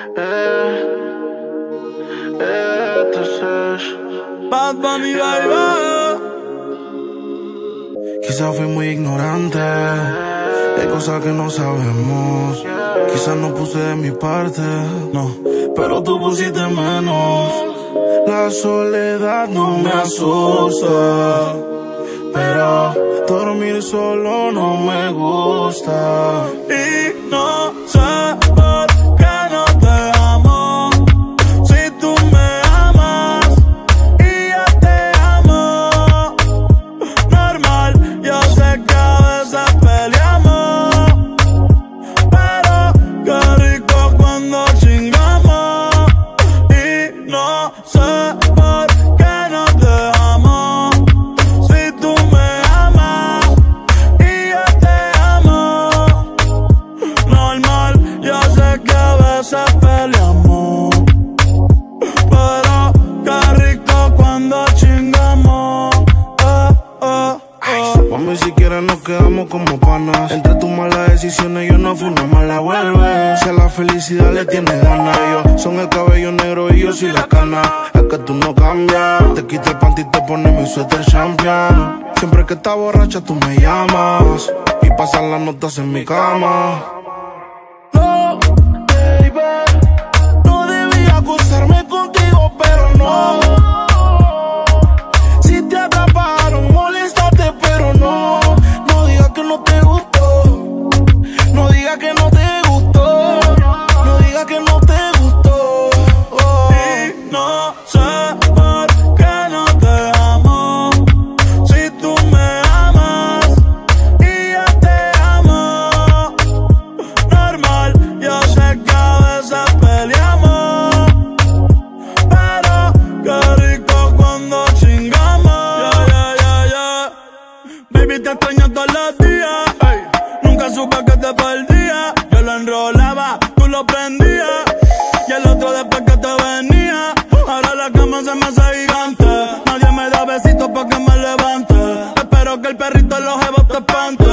Bad Bunny, baby. Quizás fui muy ignorante, hay cosas que no sabemos. Quizás no puse de mi parte, no, pero tú pusiste menos. La soledad no me asusta, pero dormir solo no me gusta. Y no sé por qué no te amo, si tú me amas y yo te amo. Normal, yo sé que a veces peleamos, pero qué rico cuando chingamos. Y no sé por qué no te amo, si tú me amas y yo te amo. Normal, yo sé que a veces peleamos, pero qué rico cuando chingamos. Mami, si quieres nos quedamos como panas. Entre tus malas decisiones yo no fui una mala vuelve. Si a la felicidad le tienes ganas, yo son el cabello negro y yo soy la cana. Es que tú no cambias, te quita el panty y te pones mi suéter champion. Siempre que estás borracha tú me llamas y pasan las notas en mi cama. No, baby, no debía acostarme contigo, pero no. Si te atraparon, moléstate, pero no. No digas que no te gustó, no digas que no te gustó, no digas que no te gustó. Y no sé por qué no te amo, si tú me amas y yo te amo. Normal, yo sé que a veces peleamos, pero qué rico cuando chingamos. Baby, te extraño todos los días, ey. Nunca supe que te perdía. Yo lo enrolaba, tú lo prendías, y el otro después que te venía. Ahora la cama se me hace gigante, nadie me da besitos pa' que me levante. Espero que el perrito en los jevos te espante.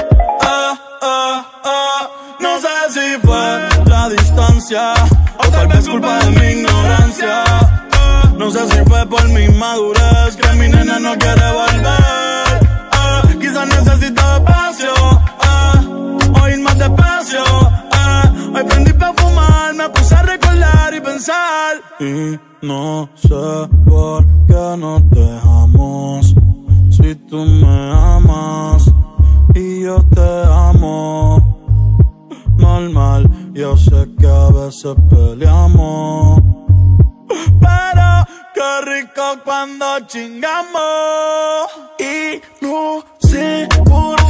No sé si fue la distancia o tal vez culpa de mi ignorancia. No sé si fue por mi madurez que mi nena no quiere volver. Quizás necesito espacio, o ir más despacio. Hoy prendí pa' fumar, me puse a recordar y pensar. Y no sé por qué no te dejamos, si tú me amas y yo te amo. Normal, yo sé que a veces peleamos, pero qué rico cuando chingamos. Y no sé por